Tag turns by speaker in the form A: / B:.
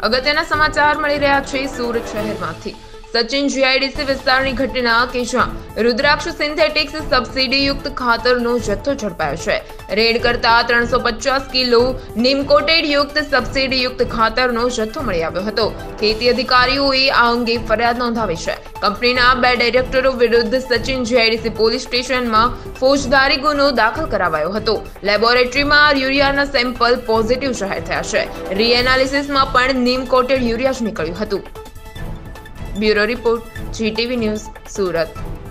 A: અગત્યના સમાચાર મળી રહ્યા છે સુરત શહેરમાંથી। સચિન જીઆઈડીસી વિસ્તારની ઘટના કે જ્યાં રુદ્રાક્ષ સિન્થેટિક્સ સબસિડીયુક્ત ખાતરનો જથ્થો ઝડપાયો છે। રેડ કરતા 350 કિલો નીમકોટેડ યુક્ત સબસિડીયુક્ત ખાતરનો જથ્થો મળી આવ્યો હતો। ખેતી અધિકારીઓએ આ અંગે ફરિયાદ નોંધાવી છે। કંપનીના 2 ડાયરેક્ટરો વિરુદ્ધ સચિન જીઆઈડીસી પોલીસ સ્ટેશનમાં ફોજદારી ગુનો દાખલ કરાવાયો હતો। લેબોરેટરીમાં યુરિયાના સેમ્પલ પોઝિટિવ જાહેર થયા છે। રીએનાલિસિસમાં પણ નીમકોટેડ યુરિયા જ નીકળ્યું હતું। ब्यूरो रिपोर्ट, GTV न्यूज़, सूरत।